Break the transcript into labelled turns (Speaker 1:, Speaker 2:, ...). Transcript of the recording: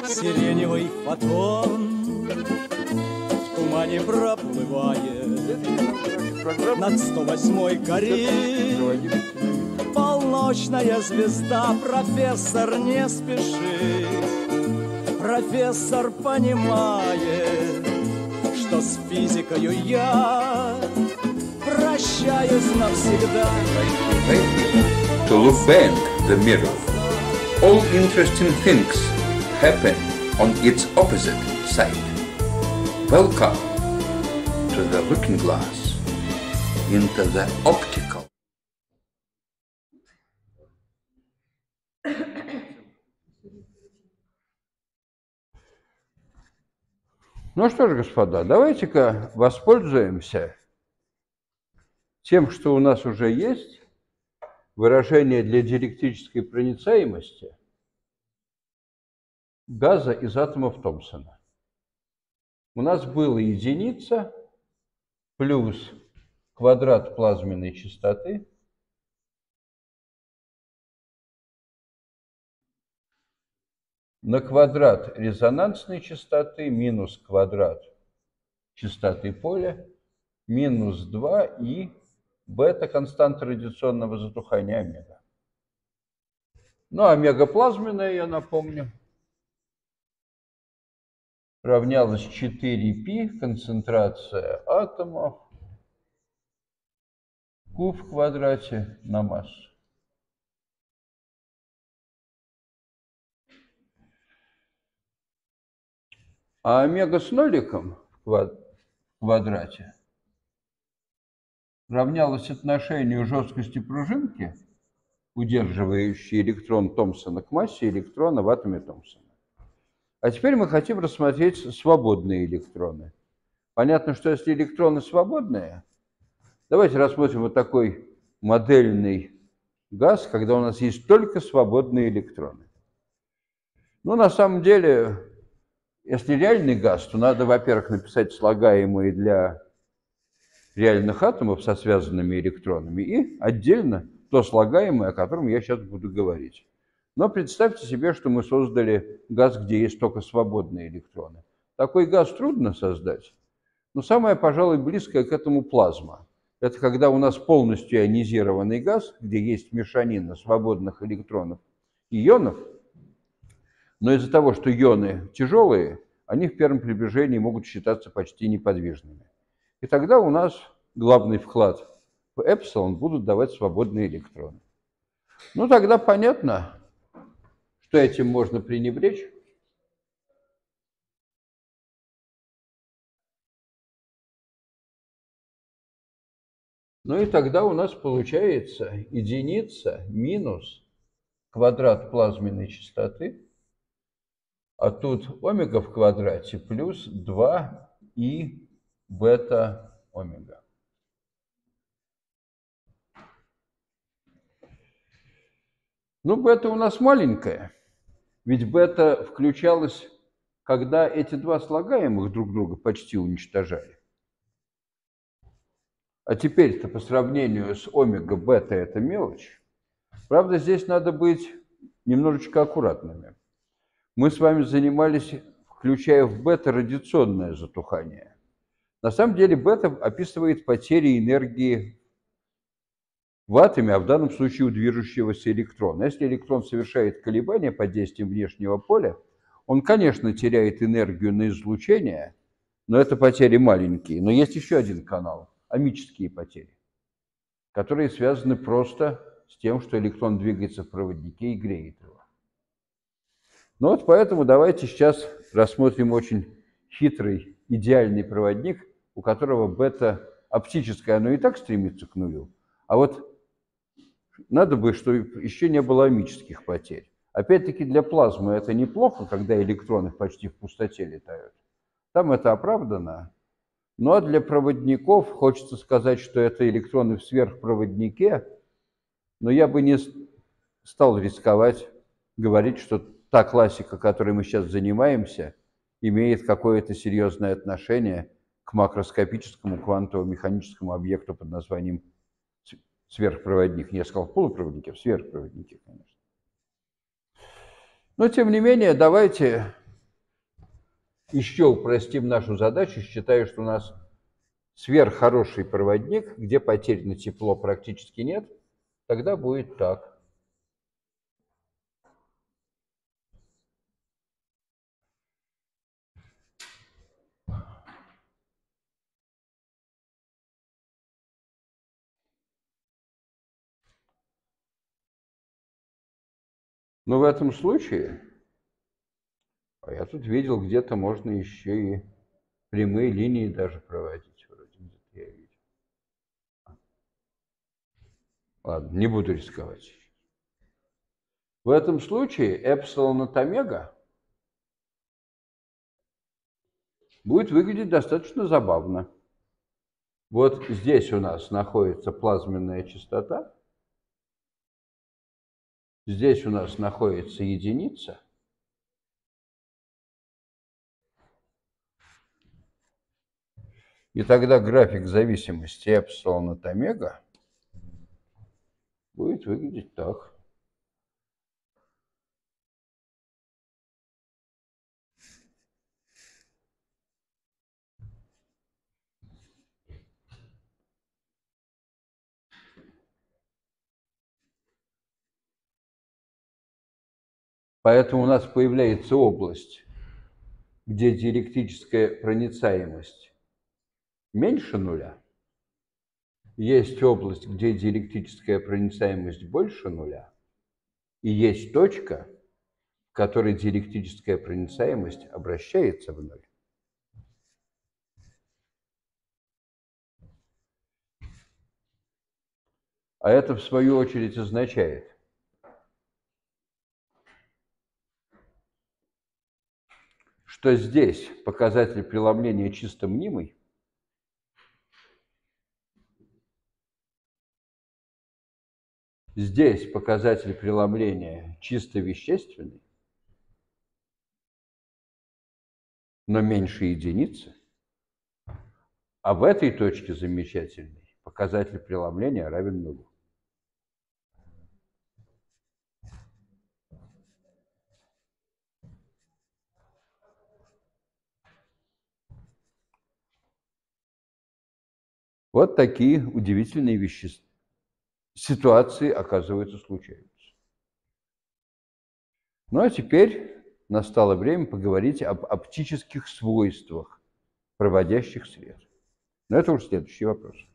Speaker 1: Сиреневый фотон в тумане проплывает над 108-й гори. Полночная звезда, профессор, не спеши. Профессор понимает, что с физикою я прощаюсь навсегда.
Speaker 2: To look bend the mirror. All interesting things happen on its opposite side. Welcome to the looking glass, into the optical. Ну что ж, господа, давайте-ка воспользуемся тем, что у нас уже есть, выражение для диэлектрической проницаемости газа из атомов Томпсона. У нас была единица плюс квадрат плазменной частоты на квадрат резонансной частоты минус квадрат частоты поля минус 2 и бета константа радиационного затухания омега. Ну, омега плазменная, я напомню, равнялась 4π концентрация атомов Q в квадрате на массу. А омега с ноликом в квадрате равнялось отношению жесткости пружинки, удерживающей электрон Томпсона, к массе электрона в атоме Томпсона. А теперь мы хотим рассмотреть свободные электроны. Понятно, что если электроны свободные, давайте рассмотрим вот такой модельный газ, когда у нас есть только свободные электроны. Ну, на самом деле, если реальный газ, то надо, во-первых, написать слагаемые для реальных атомов со связанными электронами и отдельно то слагаемое, о котором я сейчас буду говорить. Но представьте себе, что мы создали газ, где есть только свободные электроны. Такой газ трудно создать, но самое, пожалуй, близкое к этому плазма. Это когда у нас полностью ионизированный газ, где есть мешанина свободных электронов и ионов, но из-за того, что ионы тяжелые, они в первом приближении могут считаться почти неподвижными. И тогда у нас главный вклад в эпсилон будут давать свободные электроны. Ну, тогда понятно, что этим можно пренебречь. Ну и тогда у нас получается единица минус квадрат плазменной частоты, а тут омега в квадрате плюс 2 и бета омега. Ну, бета у нас маленькая, ведь бета включалась, когда эти два слагаемых друг друга почти уничтожали. А теперь-то по сравнению с омега бета это мелочь. Правда, здесь надо быть немножечко аккуратными. Мы с вами занимались, включая в бета радиационное затухание. На самом деле бета описывает потери энергии в атоме, а в данном случае у движущегося электрона. Если электрон совершает колебания под действием внешнего поля, он, конечно, теряет энергию на излучение, но это потери маленькие. Но есть еще один канал – омические потери, которые связаны просто с тем, что электрон двигается в проводнике и греет его. Ну вот поэтому давайте сейчас рассмотрим очень хитрый, идеальный проводник, у которого бета оптическое, оно и так стремится к нулю. А вот надо бы, чтобы еще не было омических потерь. Опять-таки для плазмы это неплохо, когда электроны почти в пустоте летают. Там это оправдано. Ну а для проводников хочется сказать, что это электроны в сверхпроводнике, но я бы не стал рисковать говорить, что та классика, которой мы сейчас занимаемся, имеет какое-то серьезное отношение к макроскопическому квантово-механическому объекту под названием сверхпроводник. Не я сказал полупроводники, а сверхпроводники, конечно. Но, тем не менее, давайте еще упростим нашу задачу, считая, что у нас сверххороший проводник, где потерь на тепло практически нет, тогда будет так. Но в этом случае, а я тут видел, где-то можно еще и прямые линии даже проводить. Вроде где-то я видел. Ладно, не буду рисковать. В этом случае эпсилон от омега будет выглядеть достаточно забавно. Вот здесь у нас находится плазменная частота, здесь у нас находится единица, и тогда график зависимости эпсилон от омега будет выглядеть так. Поэтому у нас появляется область, где диэлектрическая проницаемость меньше нуля. Есть область, где диэлектрическая проницаемость больше нуля. И есть точка, в которой диэлектрическая проницаемость обращается в ноль. А это, в свою очередь, означает, что здесь показатель преломления чисто мнимый, здесь показатель преломления чисто вещественный, но меньше единицы, а в этой точке замечательной показатель преломления равен нулю. Вот такие удивительные ситуации, оказывается, случаются. Ну а теперь настало время поговорить об оптических свойствах проводящих свет. Но это уже следующий вопрос.